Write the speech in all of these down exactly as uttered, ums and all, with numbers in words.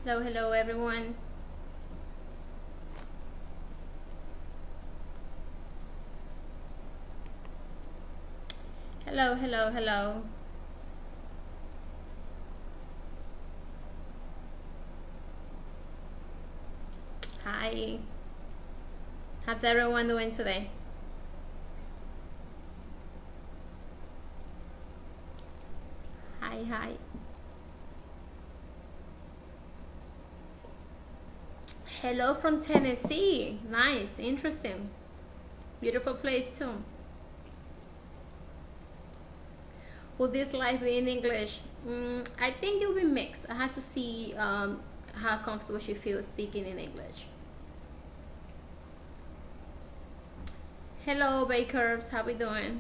Hello, hello, everyone. Hello, hello, hello. Hi. How's everyone doing today? Hi, hi. Hello from Tennessee. Nice, interesting. Beautiful place too. Will this live be in English? Mm, I think it will be mixed. I have to see um, how comfortable she feels speaking in English. Hello, Bakers. How we doing?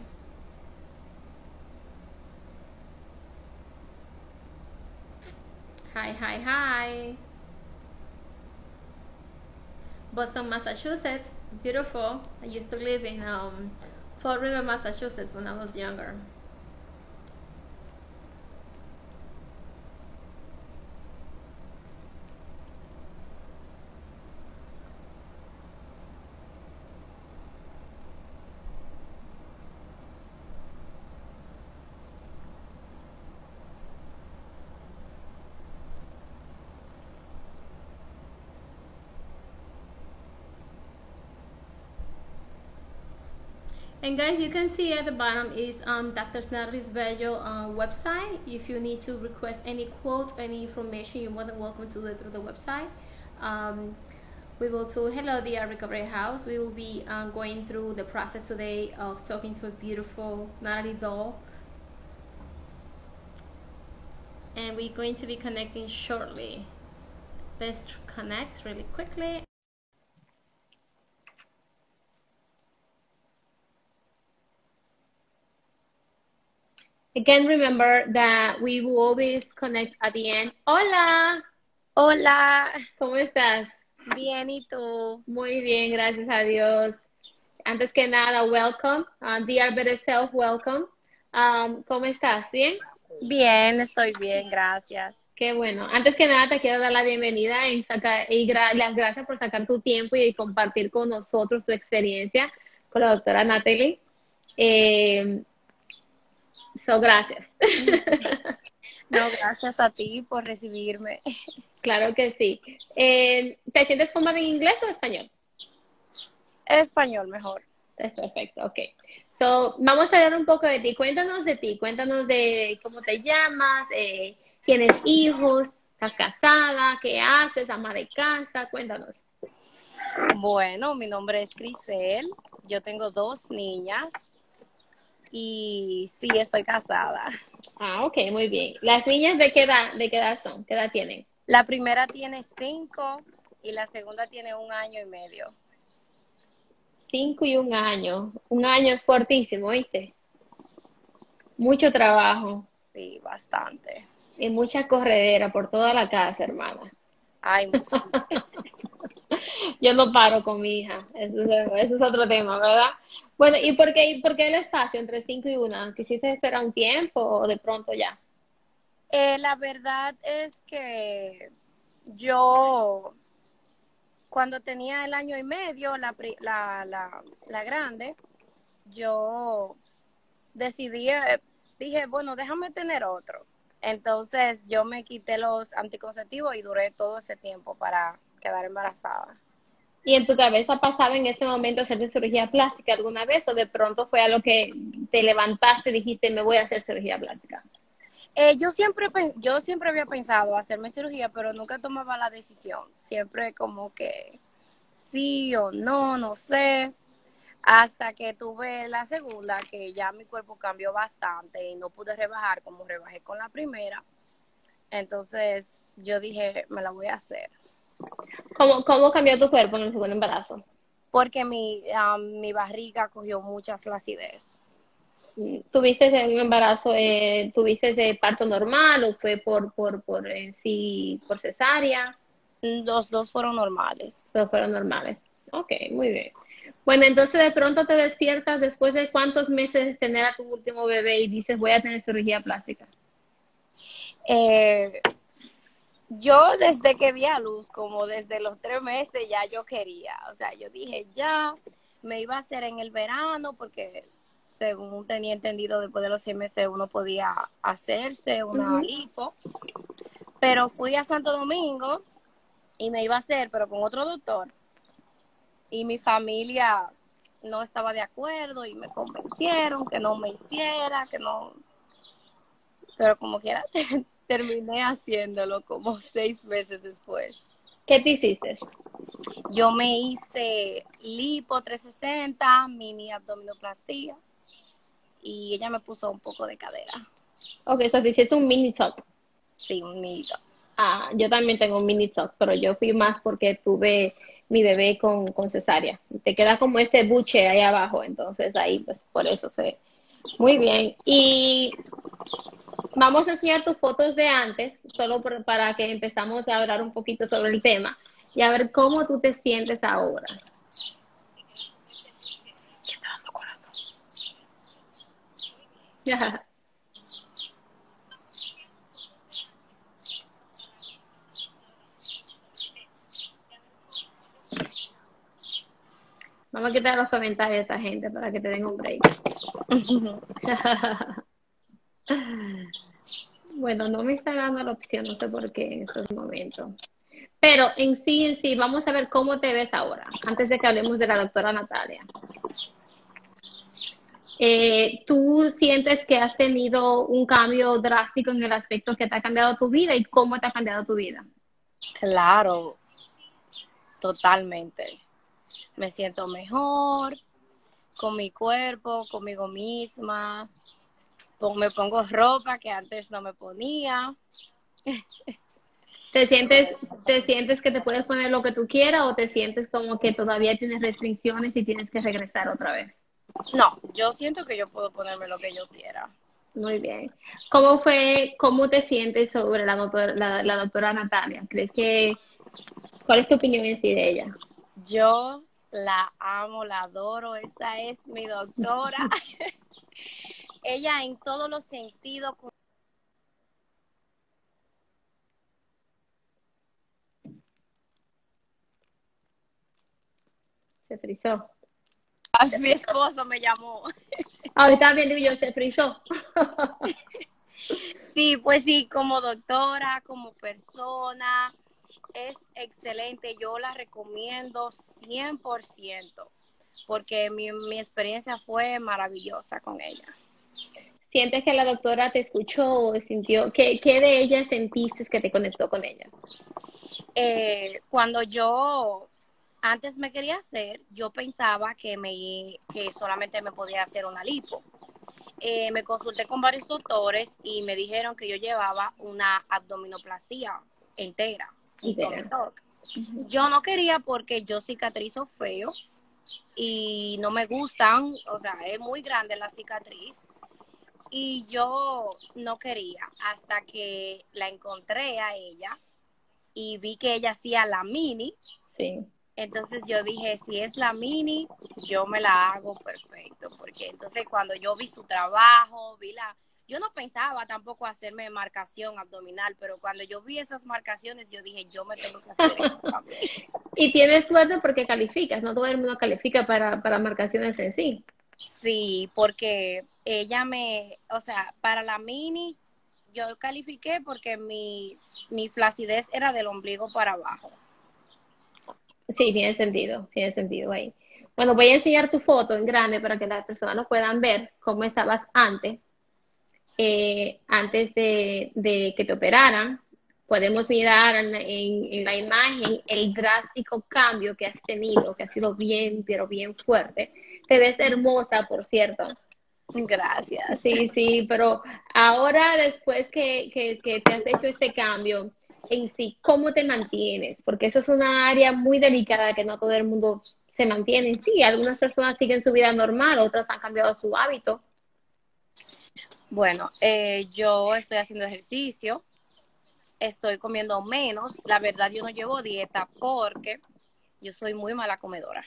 Hi, hi, hi. Boston, Massachusetts. Beautiful. I used to live in um, Fall River, Massachusetts when I was younger. And guys, you can see at the bottom is um, Doctor Natalie's Bello uh, website. If you need to request any quote, any information, you're more than welcome to do it through the website. Um, we will do Hello Dear Recovery House. We will be uh, going through the process today of talking to a beautiful Natalie doll. And we're going to be connecting shortly. Let's connect really quickly. Again, remember that we will always connect at the end. Hola, Hola, ¿cómo estás? bien, ¿y tú? Muy bien, gracias a Dios. Antes que nada, welcome. Uh, Dear Better Self, welcome. Um, ¿cómo estás? ¿Bien? Bien, estoy bien, gracias. Qué bueno. Antes que nada, te quiero dar la bienvenida y, sacar, y gra las gracias por sacar tu tiempo y compartir con nosotros tu experiencia con la doctora Natalie. Eh, so, gracias. No, gracias a ti por recibirme. Claro que sí. Eh, ¿te sientes cómoda en inglés o español? Español mejor. Es perfecto, ok. So, vamos a hablar un poco de ti. Cuéntanos de ti, cuéntanos de cómo te llamas, eh, tienes hijos, estás casada, qué haces, ama de casa, cuéntanos. Bueno, mi nombre es Crisel, yo tengo dos niñas y sí, estoy casada. Ah, ok, muy bien. ¿Las niñas de qué edad, de qué edad son? ¿Qué edad tienen? La primera tiene cinco y la segunda tiene un año y medio. Cinco y un año. Un año es fuertísimo, ¿viste? Mucho trabajo Sí, bastante. y mucha corredera por toda la casa, hermana. Hay muchísimo. Yo no paro con mi hija, eso es, eso es otro tema, ¿verdad? Bueno, ¿y por qué, por qué el espacio entre cinco y una? ¿Quisiste esperar un tiempo o de pronto ya? Eh, la verdad es que yo cuando tenía el año y medio, la, la, la, la grande, yo decidí, eh, dije, bueno, déjame tener otro. Entonces yo me quité los anticonceptivos y duré todo ese tiempo para quedar embarazada. ¿Y en tu cabeza pasaba en ese momento hacerte cirugía plástica alguna vez o de pronto fue a lo que te levantaste y dijiste me voy a hacer cirugía plástica? Eh, yo siempre yo siempre había pensado hacerme cirugía, pero nunca tomaba la decisión. Siempre como que sí o no, no sé. Hasta que tuve la segunda, que ya mi cuerpo cambió bastante y no pude rebajar como rebajé con la primera. Entonces yo dije, me la voy a hacer. ¿Cómo, cómo cambió tu cuerpo en el segundo embarazo? Porque mi, um, mi barriga cogió mucha flacidez. ¿Tuviste un embarazo, eh, tuviste de parto normal o fue por, por, por en sí, por cesárea? Los dos fueron normales. Todos fueron normales. Ok, muy bien. Bueno, entonces de pronto te despiertas después de cuántos meses de tener a tu último bebé y dices voy a tener cirugía plástica. Eh, Yo desde que di a luz, como desde los tres meses, ya yo quería. O sea, yo dije, ya, me iba a hacer en el verano, porque según tenía entendido, después de los seis meses uno podía hacerse una Ujú. lipo. Pero fui a Santo Domingo y me iba a hacer, pero con otro doctor. Y mi familia no estaba de acuerdo y me convencieron que no me hiciera, que no. Pero como quiera, terminé haciéndolo como seis meses después. ¿Qué te hiciste? Yo me hice lipo trescientos sesenta, mini abdominoplastia y ella me puso un poco de cadera. Ok, eso te hiciste un mini top. Sí, un mini. Ah, yo también tengo un mini top, pero yo fui más porque tuve mi bebé con, con cesárea. Te queda como este buche ahí abajo, entonces ahí pues por eso fue muy bien. Y vamos a enseñar tus fotos de antes, solo por- para que empezamos a hablar un poquito sobre el tema y a ver cómo tú te sientes ahora. ¿Qué está dando corazón? Vamos a quitar los comentarios de esta gente para que te den un break. Bueno, no me está dando la opción, no sé por qué en estos momentos. Pero en sí, en sí, vamos a ver cómo te ves ahora, antes de que hablemos de la doctora Natalia. Eh, ¿tú sientes que has tenido un cambio drástico en el aspecto que te ha cambiado tu vida y cómo te ha cambiado tu vida? Claro, totalmente. Me siento mejor con mi cuerpo, conmigo misma. Me pongo ropa que antes no me ponía. ¿Te sientes, te sientes que te puedes poner lo que tú quieras o te sientes como que todavía tienes restricciones y tienes que regresar otra vez? No, yo siento que yo puedo ponerme lo que yo quiera. Muy bien. ¿Cómo fue, cómo te sientes sobre la doctora, la, la doctora Natalia? ¿Crees que, cuál es tu opinión en sí de ella? Yo la amo, la adoro, esa es mi doctora. Ella en todos los sentidos. Se frizó. Se Mi frizó. esposo me llamó. Ahorita bien digo yo, se frizó. Sí, pues sí, como doctora, como persona, es excelente. Yo la recomiendo cien por ciento porque mi, mi experiencia fue maravillosa con ella. ¿Sientes que la doctora te escuchó o sintió? ¿Qué, qué de ella sentiste que te conectó con ella? Eh, cuando yo antes me quería hacer, yo pensaba que, me, que solamente me podía hacer una lipo. Eh, me consulté con varios doctores y me dijeron que yo llevaba una abdominoplastía entera, un tummy Entera. tuck. Ujú. Yo no quería porque yo cicatrizo feo y no me gustan, o sea, es muy grande la cicatriz y yo no quería hasta que la encontré a ella y vi que ella hacía la mini. Sí. Entonces yo dije, si es la mini, yo me la hago perfecto, porque entonces cuando yo vi su trabajo, vi la, yo no pensaba tampoco hacerme marcación abdominal, pero cuando yo vi esas marcaciones, yo dije, yo me tengo que hacer esto también. Y tienes suerte porque calificas, no todo el mundo califica para, para marcaciones en sí. Sí, porque ella me, o sea, para la mini, yo califiqué porque mi, mi flacidez era del ombligo para abajo. Sí, tiene sentido, tiene sentido ahí. Bueno, voy a enseñar tu foto en grande para que las personas lo puedan ver cómo estabas antes, eh, antes de, de que te operaran. Podemos mirar en, en, en la imagen el drástico cambio que has tenido, que ha sido bien, pero bien fuerte. Te ves hermosa, por cierto. Gracias. Sí, sí, pero ahora después que, que, que te has hecho este cambio en sí, ¿cómo te mantienes? Porque eso es una área muy delicada que no todo el mundo se mantiene en sí. Algunas personas siguen su vida normal, otras han cambiado su hábito. Bueno, eh, yo estoy haciendo ejercicio, estoy comiendo menos. La verdad, yo no llevo dieta porque yo soy muy mala comedora.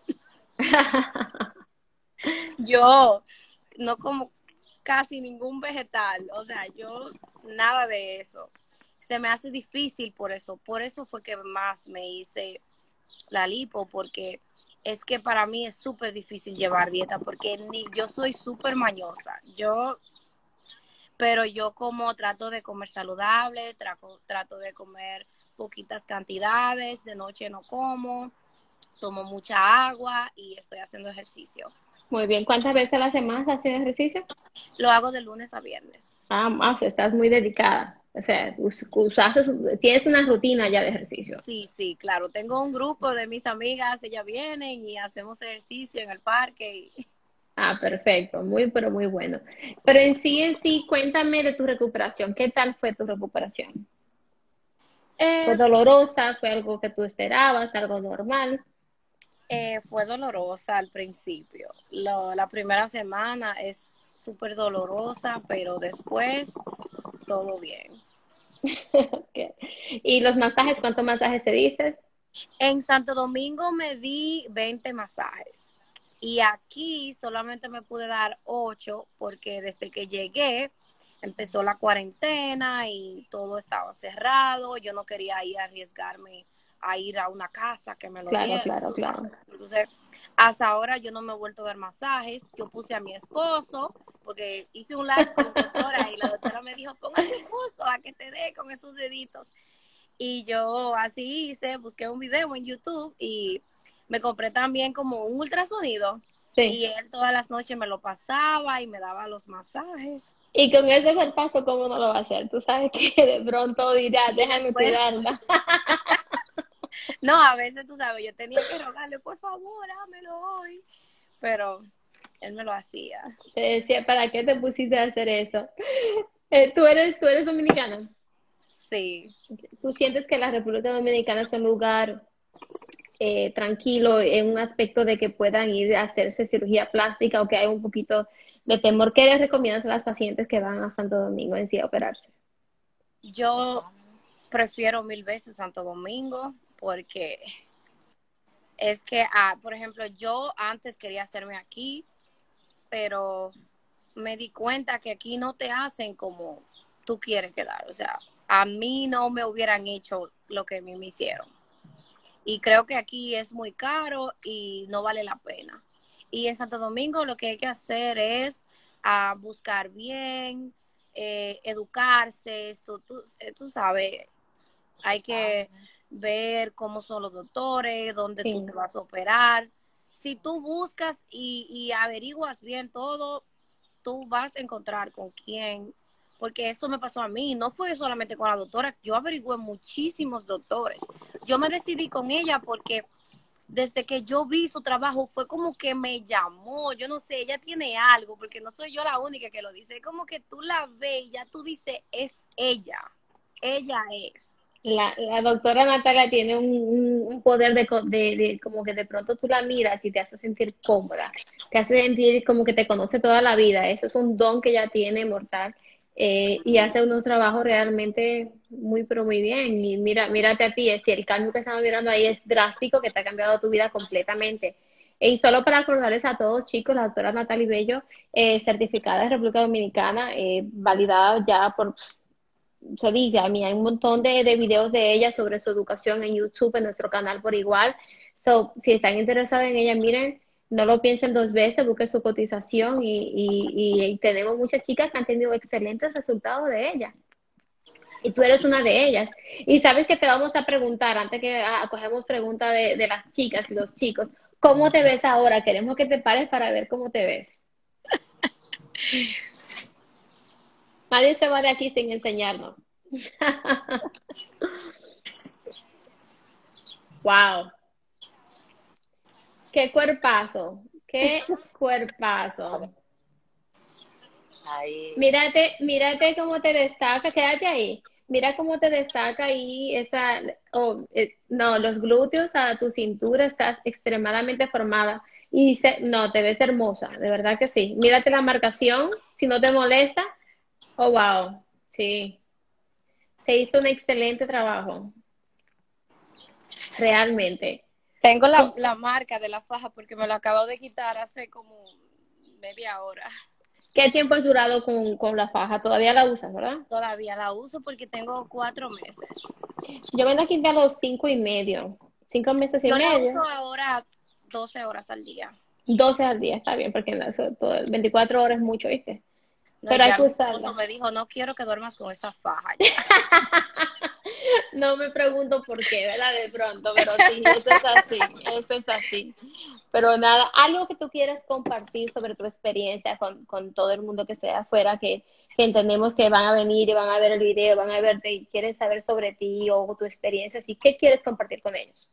Yo no como casi ningún vegetal, o sea, yo nada de eso. se me hace difícil por eso. Por eso fue que más me hice la lipo, porque es que para mí es súper difícil llevar dieta, porque ni yo soy súper mañosa. Yo, pero yo como trato de comer saludable, trato, trato de comer poquitas cantidades, de noche no como, tomo mucha agua y estoy haciendo ejercicio. Muy bien. ¿Cuántas veces a la semana haces ejercicio? Lo hago de lunes a viernes. Ah, ah, pues estás muy dedicada. O sea, us- usas, tienes una rutina ya de ejercicio. Sí, sí, claro. Tengo un grupo de mis amigas, ellas vienen y hacemos ejercicio en el parque. Y... Ah, perfecto. Muy, pero muy bueno. Pero en sí, en sí, cuéntame de tu recuperación. ¿Qué tal fue tu recuperación? ¿Fue Eh, dolorosa? ¿Fue algo que tú esperabas? ¿Algo normal? eh, fue dolorosa al principio. Lo- la primera semana es súper dolorosa, pero después todo bien. Okay. ¿Y los masajes? ¿Cuántos masajes te diste? En Santo Domingo me di veinte masajes y aquí solamente me pude dar ocho porque desde que llegué empezó la cuarentena y todo estaba cerrado. Yo no quería ir a arriesgarme a ir a una casa que me lo Claro, dieran. claro, claro. Entonces, hasta ahora yo no me he vuelto a dar masajes. Yo puse a mi esposo porque hice un live con la doctora y la doctora me dijo, ponga a tu esposo a que te dé con esos deditos. Y yo así hice, busqué un video en YouTube y me compré también como un ultrasonido. Sí. Y él todas las noches me lo pasaba y me daba los masajes. Y con ese cuerpazo, ¿cómo no lo va a hacer? Tú sabes que de pronto dirá, Y déjame después, cuidarla. no, a veces tú sabes, yo tenía que rogarle, por favor, hámelo hoy. Pero él me lo hacía. Te decía, ¿para qué te pusiste a hacer eso? Eh, ¿tú eres, tú eres dominicana? Sí. ¿Tú sientes que la República Dominicana es un lugar eh, tranquilo en un aspecto de que puedan ir a hacerse cirugía plástica o que hay un poquito de temor? ¿Qué les recomiendas a las pacientes que van a Santo Domingo en sí a operarse? Yo prefiero mil veces Santo Domingo porque es que, ah, por ejemplo, yo antes quería hacerme aquí, pero me di cuenta que aquí no te hacen como tú quieres quedar. O sea, a mí no me hubieran hecho lo que a mí me hicieron. Y creo que aquí es muy caro y no vale la pena. Y en Santo Domingo lo que hay que hacer es uh, buscar bien, eh, educarse, esto, tú, eh, tú sabes, hay que ver cómo son los doctores, dónde tú Sí. te vas a operar. Si tú buscas y, y averiguas bien todo, tú vas a encontrar con quién, porque eso me pasó a mí, no fue solamente con la doctora, yo averigüé muchísimos doctores. Yo me decidí con ella porque desde que yo vi su trabajo fue como que me llamó, yo no sé, ella tiene algo, porque no soy yo la única que lo dice, es como que tú la ves y ya tú dices, es ella, ella es. La, la doctora Natalia tiene un, un, un poder de, de, de, como que de pronto tú la miras y te hace sentir cómoda, te hace sentir como que te conoce toda la vida. Eso es un don que ella tiene mortal, eh, y hace unos trabajos realmente muy, pero muy bien. Y mira, mírate a ti, si el cambio que estamos mirando ahí es drástico, que te ha cambiado tu vida completamente. Y solo para acordarles a todos, chicos, la doctora Natalie Bello, eh, certificada en República Dominicana, eh, validada ya por se dice, a mí hay un montón de, de videos de ella sobre su educación en YouTube, en nuestro canal por igual. So, si están interesados en ella, miren, no lo piensen dos veces, busquen su cotización y, y, y tenemos muchas chicas que han tenido excelentes resultados de ella. Y tú eres una de ellas. Y sabes que te vamos a preguntar, antes que ah, cogemos preguntas de, de las chicas y los chicos, ¿cómo te ves ahora? Queremos que te pares para ver cómo te ves. Nadie se va de aquí sin enseñarnos. Wow. Qué cuerpazo, qué cuerpazo. Ahí. Mírate, mírate cómo te destaca, quédate ahí. Mira cómo te destaca ahí esa, oh, eh, no, los glúteos a tu cintura, estás extremadamente formada. Y dice, no, te ves hermosa, de verdad que sí. Mírate la marcación, si no te molesta. Oh, wow, sí. Se hizo un excelente trabajo, realmente. Tengo la, Co- la marca de la faja porque me lo acabo de quitar hace como media hora. ¿Qué tiempo has durado con, con la faja? Todavía la usas, ¿verdad? Todavía la uso porque tengo cuatro meses. Yo me la quité a los cinco y medio, cinco meses y Yo la uso medio, ahora doce horas al día. doce al día está bien, porque no, eso, todo, veinticuatro horas es mucho, ¿viste? No, Pero hay ya que mi esposo usarla. me dijo, no quiero que duermas con esa faja ya. No me pregunto por qué, ¿verdad? De pronto, pero sí, esto es así, esto es así. Pero nada, algo que tú quieras compartir sobre tu experiencia con, con todo el mundo que esté afuera, que, que entendemos que van a venir y van a ver el video, van a verte y quieren saber sobre ti o tu experiencia, así, ¿qué quieres compartir con ellos?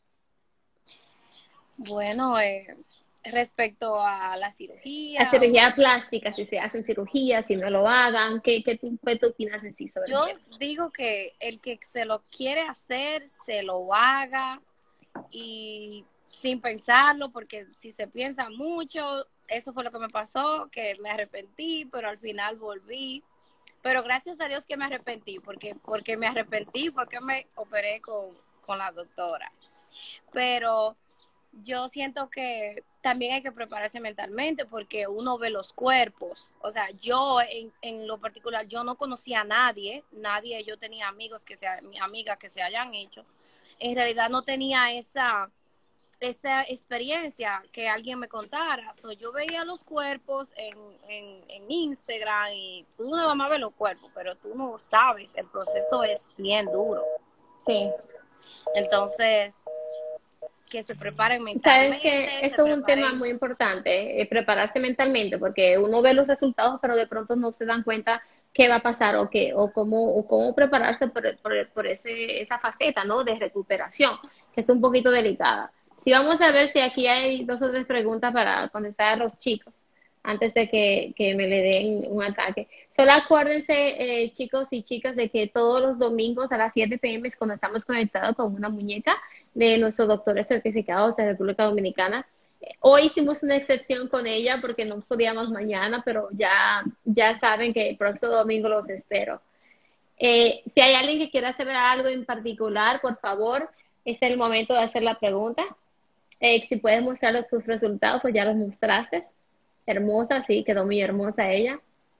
Bueno, eh, respecto a la La cirugía, cirugía plástica, si se hacen cirugía, si no lo hagan, ¿qué, qué, tú, qué tú opinas en sí sobre el yo tema? digo que el que se lo quiere hacer, se lo haga y sin pensarlo, porque si se piensa mucho, eso fue lo que me pasó, que me arrepentí, pero al final volví. Pero gracias a Dios que me arrepentí, porque, porque me arrepentí fue que me operé con, con la doctora. Pero yo siento que también hay que prepararse mentalmente porque uno ve los cuerpos. O sea, yo en, en lo particular, yo no conocía a nadie, nadie, yo tenía amigos que se, amigas que se hayan hecho. En realidad no tenía esa, esa experiencia que alguien me contara. So, yo veía los cuerpos en, en, en Instagram y tú nada más ves los cuerpos, pero tú no sabes, el proceso es bien duro. Sí. Entonces, que se preparen Sabes que mentalmente, se eso es un tema preparen. muy importante, eh, prepararse mentalmente, porque uno ve los resultados, pero de pronto no se dan cuenta qué va a pasar o qué, o cómo, o cómo prepararse por, por, por ese, esa faceta, ¿no? De recuperación, que es un poquito delicada. Si vamos a ver si aquí hay dos o tres preguntas para contestar a los chicos antes de que, que me le den un ataque. Solo acuérdense, eh, chicos y chicas, de que todos los domingos a las siete p m es cuando estamos conectados con una muñeca de nuestros doctores certificados de República Dominicana. Hoy hicimos una excepción con ella porque no podíamos mañana, pero ya, ya saben que el próximo domingo los espero. Eh, si hay alguien que quiera saber algo en particular, por favor, este es el momento de hacer la pregunta. Eh, si puedes mostrar tus resultados, pues ya los mostraste. Hermosa, sí, quedó muy hermosa ella.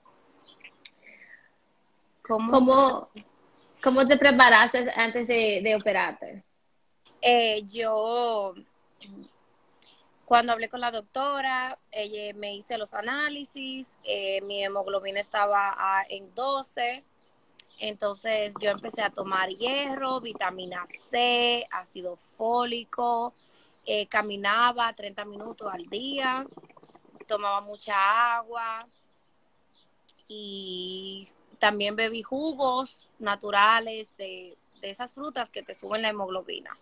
¿Cómo se...? ¿Cómo, cómo te preparaste antes de, de operarte? Eh, yo, cuando hablé con la doctora, ella me hice los análisis, eh, mi hemoglobina estaba a, en doce, entonces yo empecé a tomar hierro, vitamina C, ácido fólico, eh, caminaba treinta minutos al día, tomaba mucha agua y también bebí jugos naturales de, de esas frutas que te suben la hemoglobina.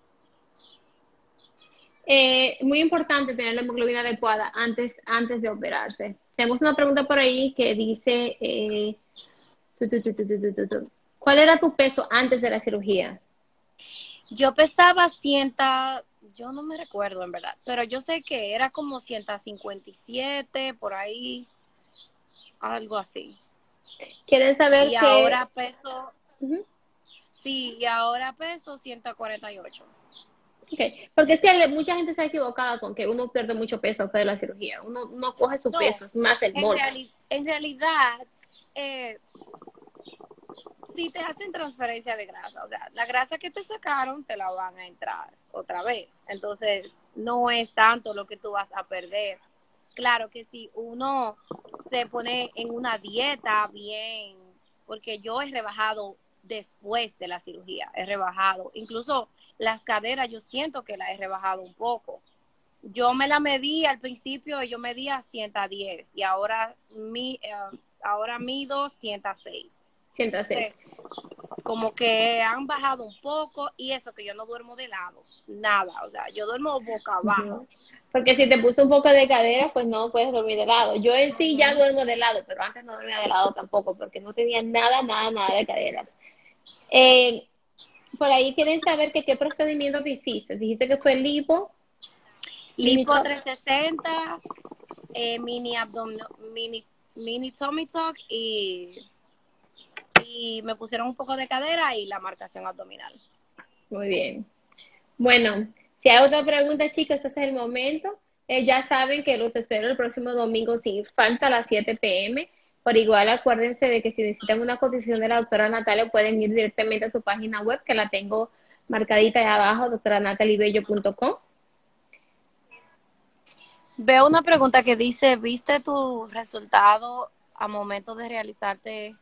Eh, muy importante tener la hemoglobina adecuada antes, antes de operarse. Tenemos una pregunta por ahí que dice, eh, tu, tu, tu, tu, tu, tu, tu. ¿Cuál era tu peso antes de la cirugía? Yo pesaba cien, yo no me recuerdo en verdad, pero yo sé que era como ciento cincuenta y siete, por ahí, algo así. ¿Quieren saber Y que ahora peso, uh-huh. sí, y ahora peso ciento cuarenta y ocho. Okay. Porque sí, mucha gente se ha equivocado con que uno pierde mucho peso después de la cirugía. Uno no coge su No, peso, es más el en, morbo. reali en realidad, eh, si te hacen transferencia de grasa, o sea, la grasa que te sacaron te la van a entrar otra vez. Entonces, no es tanto lo que tú vas a perder. Claro que si uno se pone en una dieta bien, porque yo he rebajado después de la cirugía, he rebajado, incluso las caderas yo siento que las he rebajado un poco. Yo me la medí al principio, yo medía ciento diez y ahora, mi, uh, ahora mido ciento seis. ciento seis. Entonces, como que han bajado un poco y eso que yo no duermo de lado, nada, o sea, yo duermo boca abajo. No. Porque si te puso un poco de cadera, pues no puedes dormir de lado. Yo en sí ya Uh-huh. duermo de lado, pero antes no dormía de lado tampoco, porque no tenía nada, nada, nada de caderas. Eh, por ahí quieren saber que qué procedimiento te hiciste. Dijiste que fue lipo, Lipo limito. trescientos sesenta, eh, mini abdomen, mini, mini tummy tuck y, y me pusieron un poco de cadera y la marcación abdominal. Muy bien. Bueno, si hay otra pregunta, chicos, este es el momento. Eh, ya saben que los espero el próximo domingo sin falta a las siete p m. Por igual, acuérdense de que si necesitan una cotización de la doctora Natalia, pueden ir directamente a su página web, que la tengo marcadita ahí abajo, doctora natalie bello punto com. Veo una pregunta que dice, ¿viste tu resultado a momento de realizarte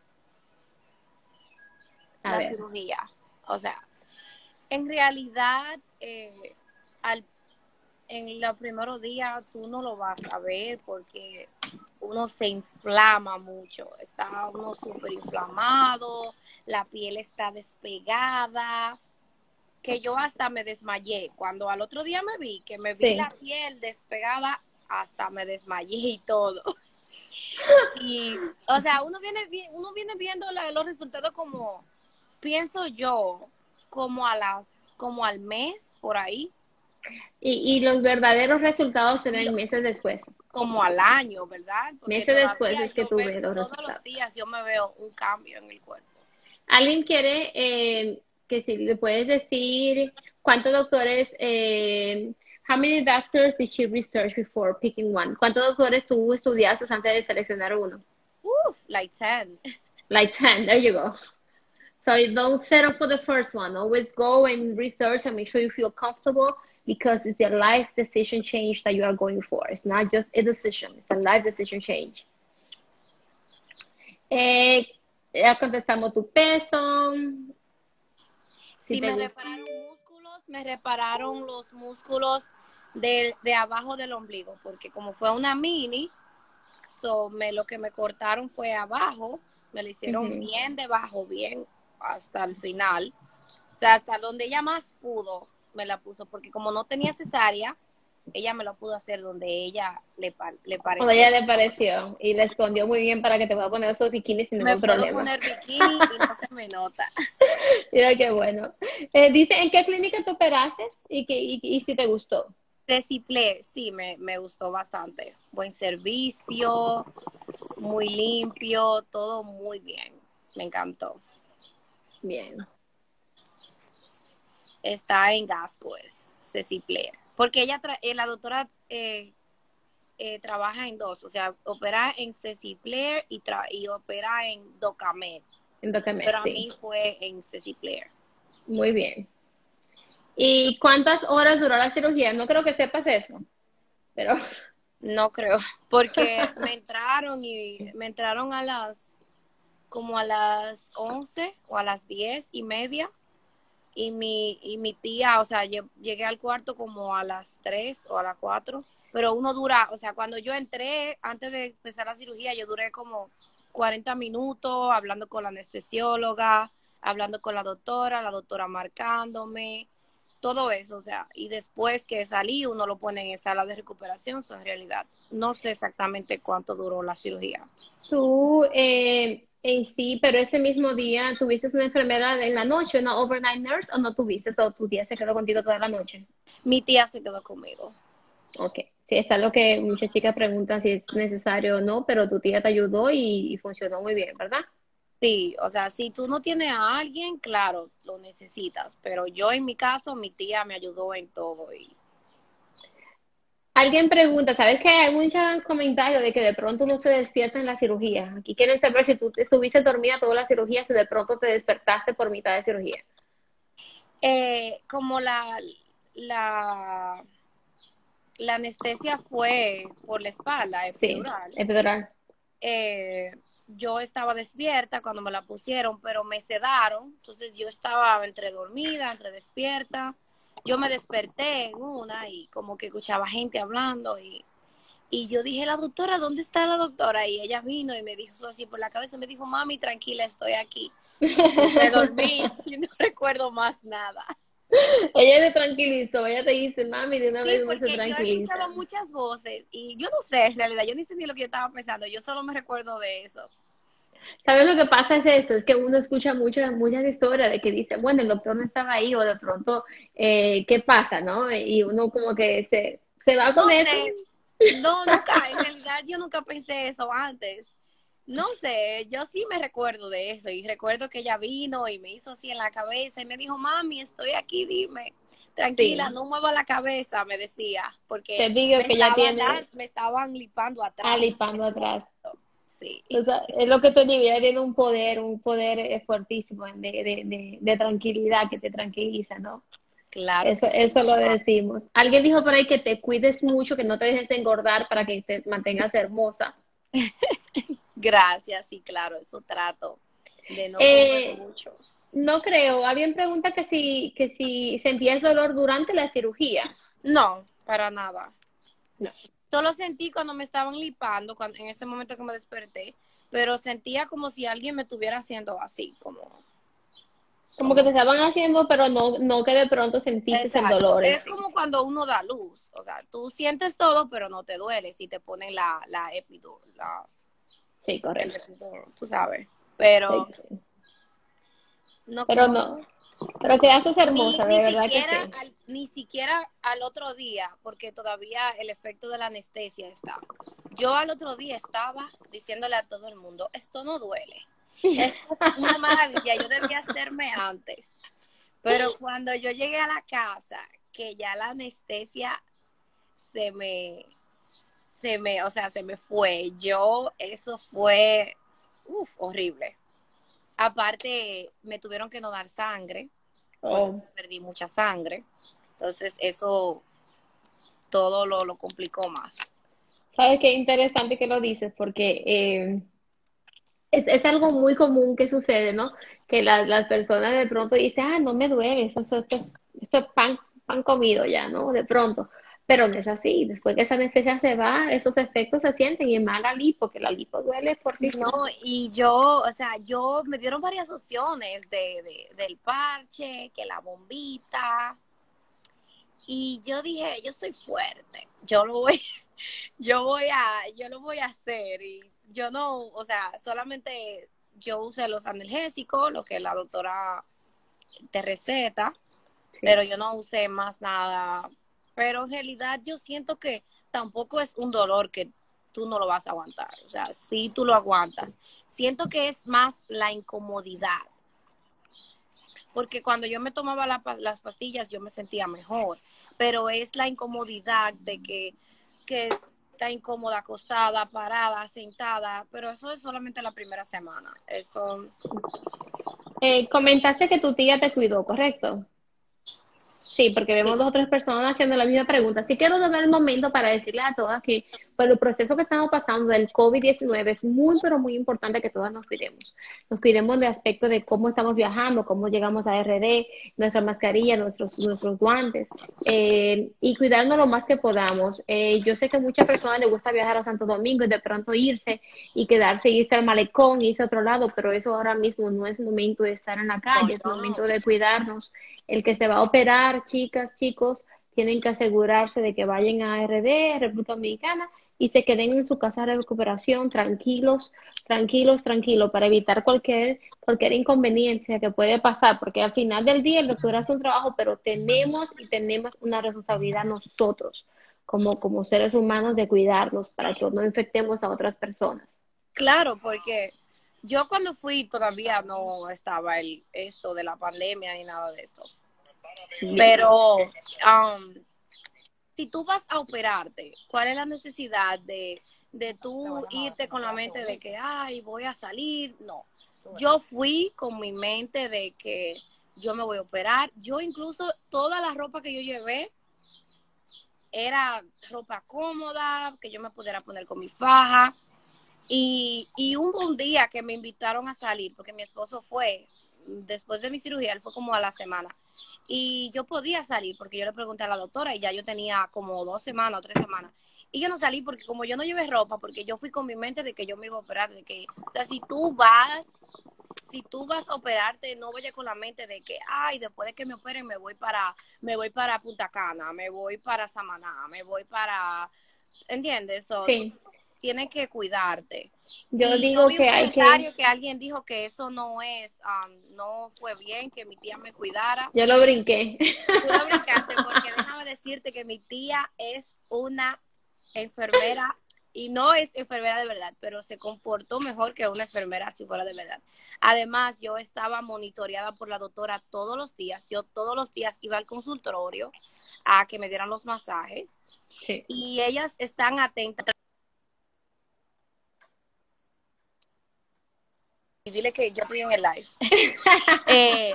A la ver. cirugía? O sea, en realidad, eh, al, en los primeros días tú no lo vas a ver porque uno se inflama mucho, está uno súper inflamado, la piel está despegada, que yo hasta me desmayé. Cuando al otro día me vi, que me vi Sí. la piel despegada, hasta me desmayé y todo. Y, o sea, uno viene, uno viene viendo la, los resultados como, pienso yo, como a las, como al mes, por ahí. Y, y los verdaderos resultados se Y lo, ven meses después. como al año, ¿verdad? Porque Meses después todavía es que yo tú veo, ves los todos los resultados. días yo me veo un cambio en el cuerpo. ¿Alguien quiere eh, que si le puedes decir cuántos doctores, eh, how many doctors did she research before picking one? ¿Cuántos doctores tú estudiaste antes de seleccionar uno? Uf, like ten. Like ten, there you go. So you don't settle for the first one. Always go and research and make sure you feel comfortable because it's a life decision change that you are going for. It's not just a decision, it's a life decision change. Eh, ya contestamos tu peso. Si Si te me gusta. repararon músculos, me repararon los músculos de, de abajo del ombligo, porque como fue una mini, so me, lo que me cortaron fue abajo, me lo hicieron Uh-huh. bien debajo, bien hasta el final. O sea, hasta donde ella más pudo, me la puso, porque como no tenía cesárea, ella me lo pudo hacer donde ella le, le Cuando pareció. ella le pareció y le escondió muy bien para que te pueda poner esos bikinis sin Me ningún puedo problema. poner bikini y no se me nota. Mira qué bueno. Eh, dice, ¿en qué clínica tú operaste y, que, y, y si te gustó? Ceciple, sí, me, me gustó bastante. Buen servicio, muy limpio, todo muy bien. Me encantó. Bien. Está en Gascoes, Ceciple. Porque ella, tra eh, la doctora eh, eh, trabaja en dos, o sea, opera en Ceciple y, y opera en Docamed. Entonces, Pero a sí. mí fue en Ceciple. Muy bien. ¿Y cuántas horas duró la cirugía? No creo que sepas eso, pero No creo, porque me entraron y me entraron a las como a las once o a las diez y media y mi, y mi tía, o sea, llegué al cuarto como a las tres o a las cuatro, pero uno dura, o sea, cuando yo entré, antes de empezar la cirugía, yo duré como cuarenta minutos hablando con la anestesióloga, hablando con la doctora, la doctora marcándome, todo eso, o sea, y después que salí, uno lo pone en sala de recuperación, eso en realidad, no sé exactamente cuánto duró la cirugía. tú eh, en sí, pero ese mismo día, ¿tuviste una enfermera en la noche, una overnight nurse, o no tuviste? O tu día se quedó contigo toda la noche. Mi tía se quedó conmigo. Ok. Sí, está lo que muchas chicas preguntan si es necesario o no, pero tu tía te ayudó y, y funcionó muy bien, ¿verdad? Sí, o sea, si tú no tienes a alguien, claro, lo necesitas, pero yo en mi caso, mi tía me ayudó en todo. Y Alguien pregunta, ¿sabes que hay muchos comentarios de que de pronto uno se despierta en la cirugía? Aquí quieren saber si tú te estuviste dormida toda la cirugía, si de pronto te despertaste por mitad de cirugía. eh, como la, la, la anestesia fue por la espalda, Sí, epidural, epidural. eh, yo estaba despierta cuando me la pusieron, pero me sedaron, entonces yo estaba entre dormida, entre despierta. Yo me desperté en una y como que escuchaba gente hablando y Y yo dije, la doctora, ¿dónde está la doctora? Y ella vino y me dijo así por la cabeza, me dijo, mami, tranquila, estoy aquí. Y me dormí y no recuerdo más nada. Ella te tranquilizó, ella te dice, mami, de una Sí, vez uno se porque yo escuchaba tranquiliza. muchas voces y yo no sé, en realidad, yo ni sé ni lo que yo estaba pensando, yo solo me recuerdo de eso. ¿Sabes lo que pasa es eso? Es que uno escucha muchas, muchas historias de que dice, bueno, el doctor no estaba ahí o de pronto, eh, ¿qué pasa, no? Y uno como que se, se va con No eso. sé, no, nunca, en realidad yo nunca pensé eso antes. No sé, yo sí me recuerdo de eso y recuerdo que ella vino y me hizo así en la cabeza y me dijo, mami, estoy aquí, dime. tranquila, Sí, no mueva la cabeza, me decía, porque te digo me que ya estaban, tiene dan- me estaban lipando atrás. alipando atrás. Sí, O sea, es lo que te digo, ella tiene un poder, un poder eh, fuertísimo de, de, de, de tranquilidad que te tranquiliza, ¿no? claro Eso, que sí. eso lo decimos. Alguien dijo por ahí que te cuides mucho, que no te dejes de engordar para que te mantengas hermosa. Gracias, sí, claro, eso trato de no comer Eh, mucho. no creo. Alguien pregunta que si, que si sentías dolor durante la cirugía. No, para nada. No. Solo sentí cuando me estaban lipando, cuando, en ese momento que me desperté, pero sentía como si alguien me estuviera haciendo así, como, Como que te como, estaban haciendo, pero no, no que de pronto sentiste el exacto. dolor en Es sí. como cuando uno da luz, o sea, tú sientes todo, pero no te duele si te ponen la, la epidur, la, Sí, el correcto. epidur, tú sabes. Pero Sí, sí. no, Pero no, no. Pero quedaste ni, hermosa, ni de verdad que siquiera sí. al, ni siquiera al otro día, porque todavía el efecto de la anestesia está. Yo al otro día estaba diciéndole a todo el mundo, esto no duele. Esto es una maravilla, yo debía hacerme antes. Pero cuando yo llegué a la casa, que ya la anestesia se me, se me, o sea, se me fue. Yo, eso fue, uf, horrible. Aparte, me tuvieron que no dar sangre, porque Oh. perdí mucha sangre. Entonces, eso todo lo, lo complicó más. Sabes qué interesante que lo dices, porque eh, es, es algo muy común que sucede, ¿no? Que la- las personas de pronto dicen, ah, no me duele, eso, eso- esto, es, esto es pan, pan comido ya, ¿no? De pronto. Pero no es así. Después que esa anestesia se va, esos efectos se sienten y más la lipo, que la lipo duele No, fuertísimo. y yo, o sea, yo me dieron varias opciones de, de, del parche, que la bombita, y yo dije, yo soy fuerte, yo lo voy, yo voy a, yo lo voy a hacer, y yo no, o sea, solamente yo usé los analgésicos, lo que la doctora te receta, Sí. pero yo no usé más nada. Pero en realidad yo siento que tampoco es un dolor que tú no lo vas a aguantar. O sea, sí tú lo aguantas. Siento que es más la incomodidad. Porque cuando yo me tomaba la, las pastillas yo me sentía mejor. Pero es la incomodidad de que, que está incómoda, acostada, parada, sentada. Pero eso es solamente la primera semana. Eso, Eh, comentaste que tu tía te cuidó, ¿correcto? Sí, porque sí. vemos dos o tres personas haciendo la misma pregunta. Sí quiero tomar el momento para decirles a todas que por el proceso que estamos pasando del COVID diecinueve es muy, pero muy importante que todas nos cuidemos. Nos cuidemos de aspecto de cómo estamos viajando, cómo llegamos a R D, nuestra mascarilla, nuestros, nuestros guantes, eh, y cuidarnos lo más que podamos. Eh, yo sé que a muchas personas les gusta viajar a Santo Domingo y de pronto irse y quedarse, irse al malecón, irse a otro lado, pero eso ahora mismo no es momento de estar en la No, calle, es yo no. momento de cuidarnos. El que se va a operar, chicas, chicos, tienen que asegurarse de que vayan a R D, República Dominicana, y se queden en su casa de recuperación tranquilos, tranquilos, tranquilos, para evitar cualquier, cualquier inconveniencia que puede pasar, porque al final del día el doctor hace un trabajo, pero tenemos y tenemos una responsabilidad nosotros, como, como seres humanos, de cuidarnos para que no infectemos a otras personas. Claro, porque yo cuando fui todavía no estaba el, esto de la pandemia ni nada de esto. Bien. Pero um, si tú vas a operarte, ¿cuál es la necesidad de, de tú irte con la mente de que, ay, voy a salir? No. Yo fui con mi mente de que yo me voy a operar. Yo incluso toda la ropa que yo llevé era ropa cómoda, que yo me pudiera poner con mi faja. Y, y hubo un día que me invitaron a salir, porque mi esposo fue, después de mi cirugía, él fue como a la semana. Y yo podía salir, porque yo le pregunté a la doctora y ya yo tenía como dos semanas o tres semanas. Y yo no salí porque como yo no llevé ropa, porque yo fui con mi mente de que yo me iba a operar, de que, o sea, si tú vas, si tú vas a operarte, no vayas con la mente de que, ay, después de que me operen me voy para, me voy para Punta Cana, me voy para Samaná, me voy para, ¿entiendes? So, tú Sí, tienes que cuidarte. yo Y yo digo vi un que hay que, comentario que alguien dijo que eso no es, um, no fue bien, que mi tía me cuidara. yo lo brinqué. Tú lo brincaste porque déjame decirte que mi tía es una enfermera y no es enfermera de verdad, pero se comportó mejor que una enfermera si fuera de verdad. Además, yo estaba monitoreada por la doctora todos los días. Yo todos los días iba al consultorio a que me dieran los masajes Sí. y ellas están atentas. Y dile que yo estoy en el live. eh,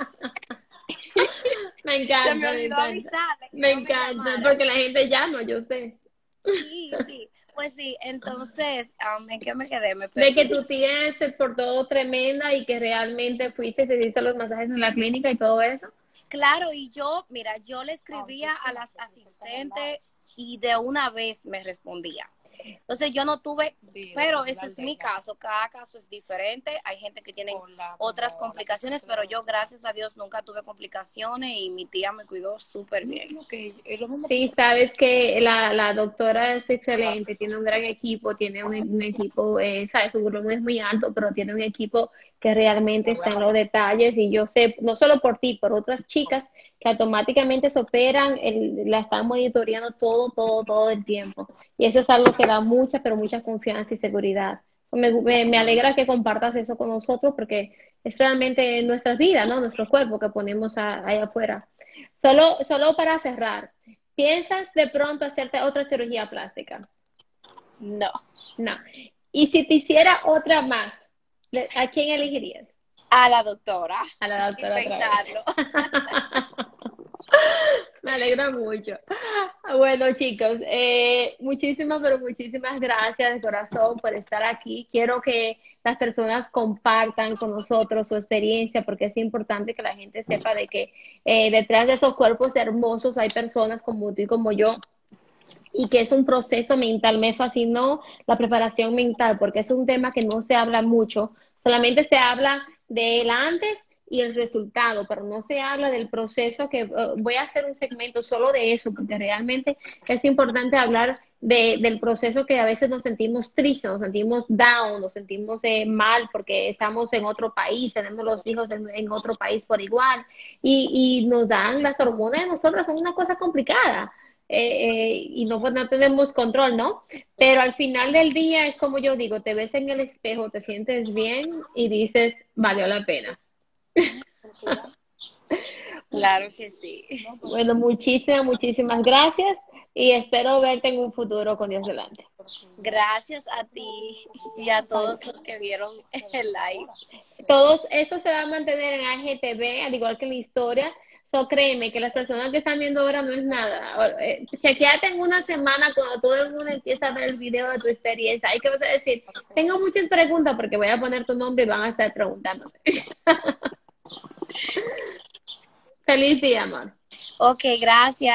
Me se me encanta, me olvidó encanta. avisarle que Me no me encanta, llamaran. porque la gente llama, yo sé. Sí, sí. Pues sí, entonces, um, ¿en qué me quedé? Me De que perdí. tu tía se portó tremenda y que realmente fuiste y te diste los masajes en la clínica y todo eso. Claro, y yo, mira, yo le escribía a las asistentes y de una vez me respondía. Entonces yo no tuve, pero ese es mi caso, cada caso es diferente, hay gente que tiene otras complicaciones, pero yo gracias a Dios nunca tuve complicaciones y mi tía me cuidó súper bien. Sí, sabes que la, la doctora es excelente, tiene un gran equipo, tiene un, un equipo, eh, sabes, su volumen es muy alto, pero tiene un equipo que realmente está en los detalles y yo sé, no solo por ti, por otras chicas que automáticamente se operan, el- la están monitoreando todo, todo, todo el tiempo. Y eso es algo que da mucha, pero mucha confianza y seguridad. Me, me, me alegra que compartas eso con nosotros porque es realmente nuestras vidas, ¿no? Nuestro cuerpo que ponemos a- allá afuera. Solo, solo para cerrar, ¿piensas de pronto hacerte otra cirugía plástica? No, No. Y si te hiciera otra más, ¿de- ¿a quién elegirías? a la doctora, A la sin doctora otra vez. pensarlo. Me alegra mucho. Bueno, chicos, eh, muchísimas, pero muchísimas gracias de corazón por estar aquí. Quiero que las personas compartan con nosotros su experiencia, porque es importante que la gente sepa de que eh, detrás de esos cuerpos hermosos hay personas como tú y como yo y que es un proceso mental. Me fascinó la preparación mental porque es un tema que no se habla mucho, solamente se habla del antes y el resultado, pero no se habla del proceso que uh, voy a hacer un segmento solo de eso, porque realmente es importante hablar de, del proceso que a veces nos sentimos tristes, nos sentimos down, nos sentimos eh, mal porque estamos en otro país, tenemos los hijos en, en otro país por igual y, y nos dan las hormonas de nosotros, son una cosa complicada eh, eh, y no, pues, no tenemos control, ¿no? Pero al final del día es como yo digo, te ves en el espejo, te sientes bien y dices, valió la pena. Claro que sí. Bueno, muchísimas, muchísimas gracias y espero verte en un futuro con Dios delante. Gracias a ti y a Vale. todos los que vieron el live. Todos esto se va a mantener en A G T V, al igual que en la historia. So, créeme que las personas que están viendo ahora no es nada. Eh, chequeate en una semana cuando todo el mundo empieza a ver el video de tu experiencia. Hay que vas a decir, tengo muchas preguntas porque voy a poner tu nombre y van a estar preguntándote. Feliz día, amor. Ok, gracias.